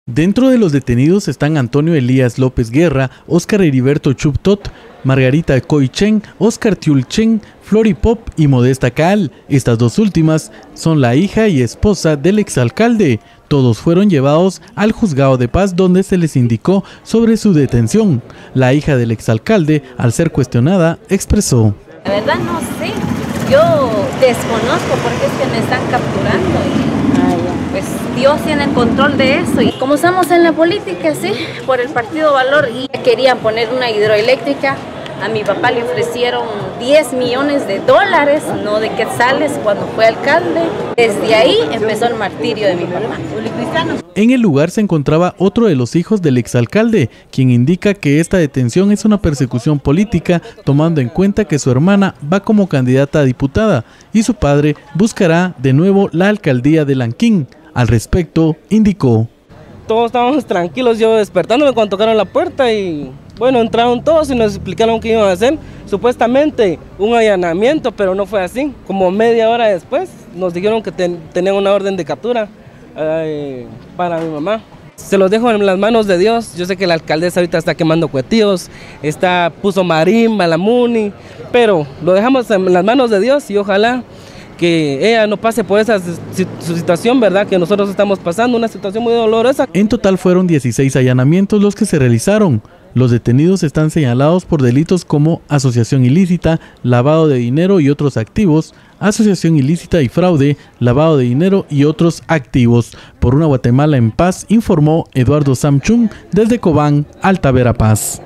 Dentro de los detenidos están Antonio Elías López Guerra, Óscar Heriberto Chuptot, Margarita Coichen, Óscar Tiulchen, Flori Pop y Modesta Caal. Estas dos últimas son la hija y esposa del exalcalde. Todos fueron llevados al juzgado de paz donde se les indicó sobre su detención. La hija del exalcalde, al ser cuestionada, expresó: La verdad no sé, yo desconozco por qué es que me están capturando. Pues Dios tiene el control de eso. Y como estamos en la política, sí, por el Partido Valor, y querían poner una hidroeléctrica. A mi papá le ofrecieron $10 millones, no de quetzales, cuando fue alcalde. Desde ahí empezó el martirio de mi papá. En el lugar se encontraba otro de los hijos del exalcalde, quien indica que esta detención es una persecución política, tomando en cuenta que su hermana va como candidata a diputada y su padre buscará de nuevo la alcaldía de Lanquín. Al respecto, indicó: todos estábamos tranquilos, yo despertándome cuando tocaron la puerta y bueno, entraron todos y nos explicaron qué iban a hacer. Supuestamente un allanamiento, pero no fue así. Como media hora después nos dijeron que tenían una orden de captura para mi mamá. Se los dejo en las manos de Dios. Yo sé que la alcaldesa ahorita está quemando cuetillos, puso marimba, la muni, pero lo dejamos en las manos de Dios y ojalá que ella no pase por esa su situación, ¿verdad? Que nosotros estamos pasando, una situación muy dolorosa. En total fueron 16 allanamientos los que se realizaron. Los detenidos están señalados por delitos como asociación ilícita, lavado de dinero y otros activos, asociación ilícita y fraude, lavado de dinero y otros activos. Por una Guatemala en paz, informó Eduardo Samchung desde Cobán, Alta Verapaz.